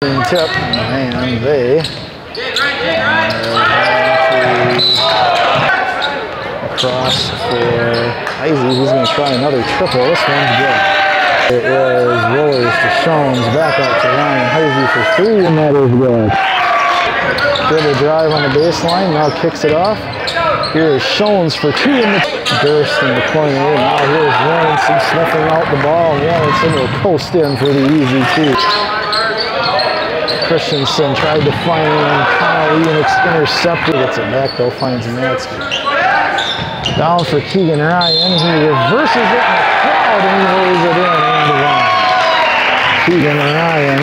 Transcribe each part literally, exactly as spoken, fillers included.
Tip, and they are across for Izzy. He's going to try another triple. This one's good. It is Rollers to Shones, back out to Ryan Heisey for three, and that is good. Good drive on the baseline, now kicks it off. Here is Shones for two in the burst in the corner. Now here's Lorenson sniffing out the ball, and Lorenson will post in for the easy two. Christensen tried to find Connolly and it's intercepted. Gets it back though, finds Matsky. Down for Keegan Ryan. He reverses it in the crowd and he lays it in and one. Keegan Ryan.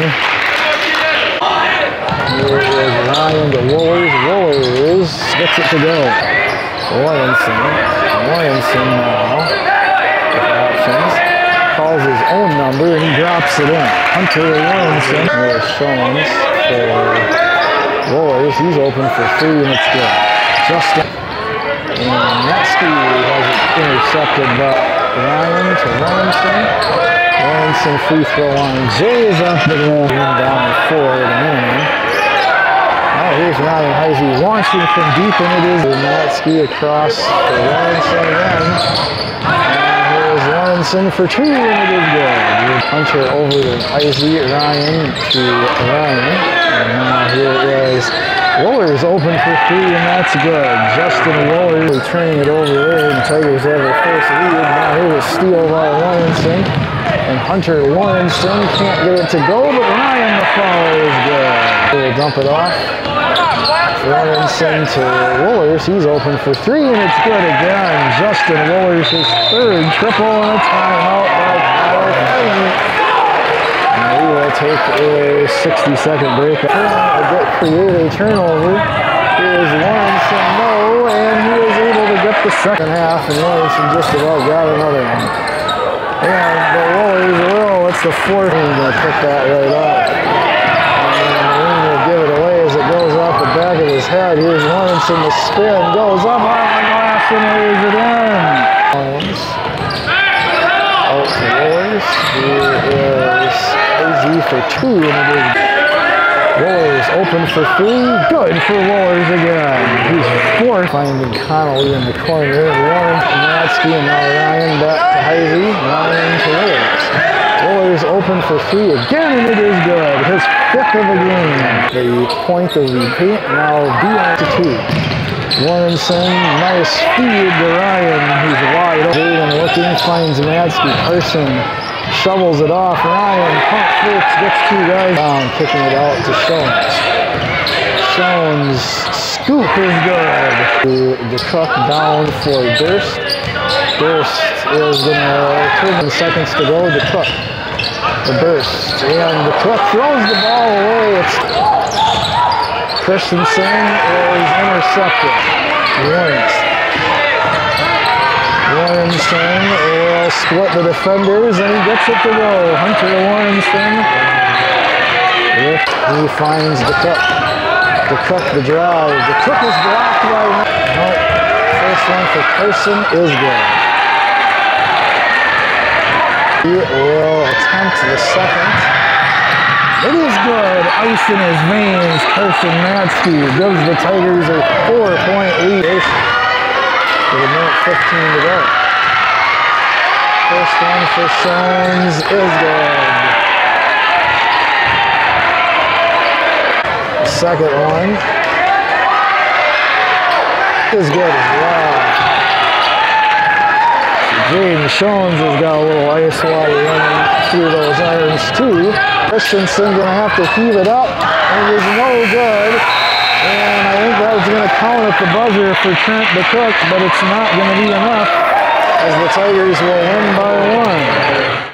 Here is Ryan to Woolers. Woolers gets it to go. Lorenson. Lorenson now with options. Calls his own number and he drops it in. Hunter Lorenson. There's Shones for Rollers. He's open for three and it's good. Justin and Matsky has it intercepted by Ryan to Lorenson. Lorenson free throw line. Jay is off the ground. Down four at the minimum. Now here's Ryan Heisey launching from deep and it is Matsky across for Lorenson again. Lorenson for two, and it is good. Hunter over to Izzy, Ryan to Ryan. And now here is Woolers open for three, and that's good. Justin Woolers turning it over there, and Tigers have their first lead. Now here's a steal by Lorenson. And Hunter Lorenson can't get it to go, but Ryan the foul is good. We'll dump it off. Lorenson to Woolers. He's open for three, and it's good again. Justin Woolers, his third triple, and a timeout by Byron. And we will take a sixty second break. Create a turnover. Here's Lorenson, no, and he was able to get the second half, and Lorenson just about got another one. And the Woolers will, it's the fourth. He's going to pick that right up. Back of his head. Here's Lorenson, the spin goes up on the glass and lays it in. Out to Woolers. Here is Izzy for two, and it is Woolers open for three. Good for Woolers again. He's fourth. Finding Connolly in the corner. Warren to Matsky, and now Ryan back to Heisey. Ryan to Woolers. Woolers open for three again, and it is good. His fifth of the game. The point of the paint now B to two. Lorenson, nice feed to Ryan. He's wide open and looking, finds Matsky. Carson shovels it off. Ryan pump fakes, gets two guys down, kicking it out to Shones. Shones scoop is good. The truck down for Durst. Durst is going to turn seconds to go. The truck. The burst, and the Cook throws the ball away. It's Christensen is intercepted. Lawrence. Lorenson will split the defenders, and he gets it to go. Hunter Lorenson. He finds the Cook. The Cook, the drive. The Cook is blocked by. No, first one for Carson is good. He will attempt the second. It is good. Ice in his veins. Carson Matsky gives the Tigers a four-point lead with a minute fifteen to go. First one for Shones is good. The second one is good as well. Jaden Shones has got a little ice water running through those irons too. Christensen gonna have to heave it up, and it is no good. And I think that was gonna count at the buzzer for Trent DeCook, but it's not gonna be enough as the Tigers will win by one.